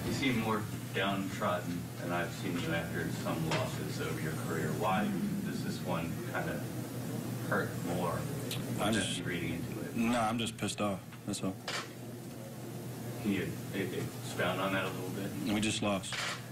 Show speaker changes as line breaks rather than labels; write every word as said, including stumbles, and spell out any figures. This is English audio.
You seem more downtrodden than I've seen you after some losses over your career. Why does this one kind of hurt more?
I'm just
reading into it.
No, I'm just pissed off. That's all.
Can you expound on that a little bit?
We just lost.